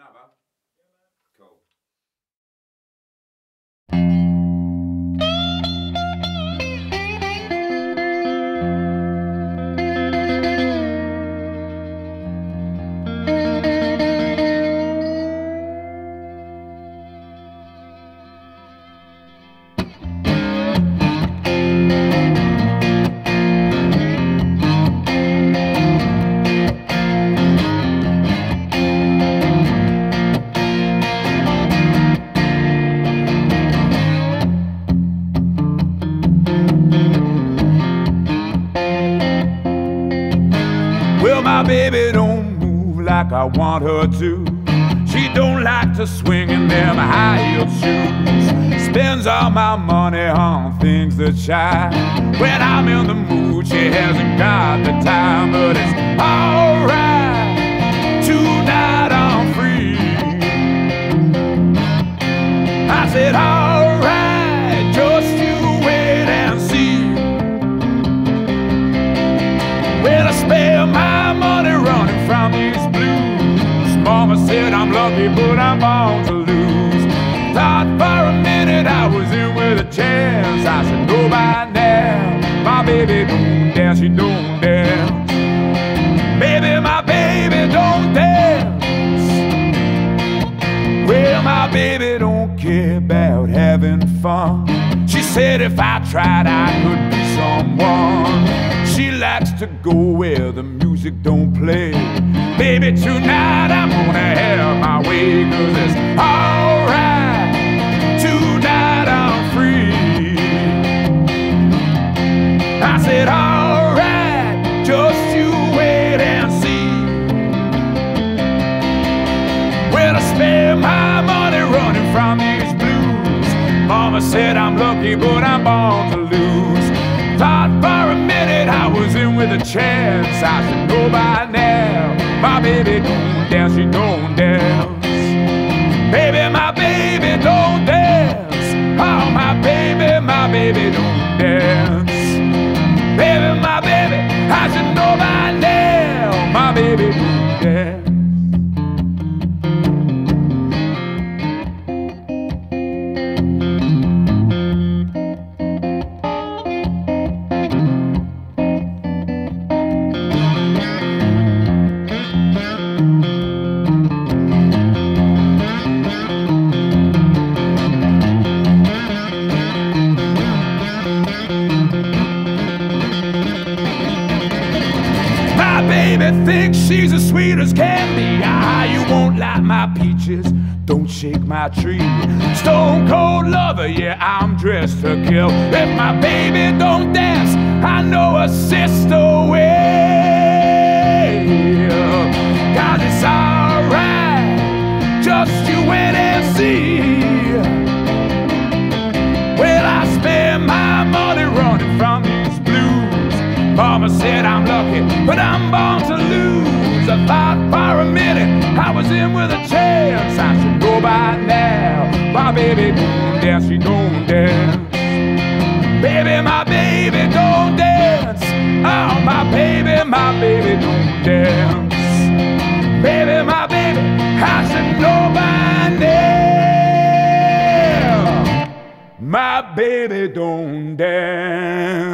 another? Cool. My baby don't move like I want her to. She don't like to swing in them high-heeled shoes. Spends all my money on things that shine. When I'm in the mood, she hasn't got the time. But it's alright, tonight I'm free. I said alright, just you wait and see. When I spare my money running from these blues, Mama said I'm lucky but I'm bound to lose. Thought for a minute I was in with a chance. I said no by now, my baby don't dance, she don't dance. Baby, my baby don't dance. Well, my baby don't care about having fun. She said if I tried I could be someone. She likes to go where the music don't play. Baby, tonight I'm gonna have my way, 'cause it's alright, tonight I'm free. I said alright, just you wait and see. When I spare my money running from these blues, Mama said I'm lucky but I'm born to lose. Thought for a minute I was in with a chance. I should know by now, my baby don't dance, she don't dance. Baby, my baby don't dance. Oh, my baby don't dance. Baby, my baby, I should know by now, my baby don't dance. Baby thinks she's as sweet as can be. Ah, you won't like my peaches, don't shake my tree. Stone cold lover, yeah, I'm dressed to kill. If my baby don't dance, I know a sister will. 'Cause it's alright, just you wait and see. Well, I spend my money running from these blues. Mama said I'm lucky, but I'm born to lose. I thought for a minute I was in with a chance. I should go by now, my baby don't dance, she don't dance. Baby, my baby don't dance. Oh, my baby don't dance. Baby, my baby, I should know by now, my baby don't dance.